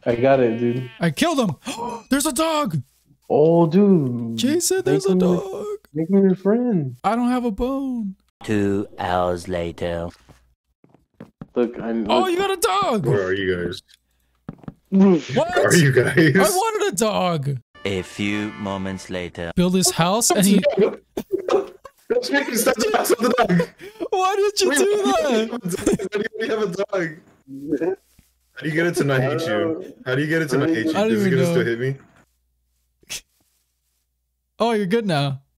I got it, dude. I killed him. There's a dog. Oh, dude. Jason, there's a dog. Make me your friend. I don't have a bone. 2 hours later. Look, I'm. Oh, you got a dog. Where are you guys? What? Where are you guys? I wanted a dog. A few moments later. Build his house and he. That's making sense about the dog. Why did you do that? How do you have a dog? How do you get it to not hate you? How do you get it to not hate you? I don't Is it even gonna know. still hit me? Oh, you're good now.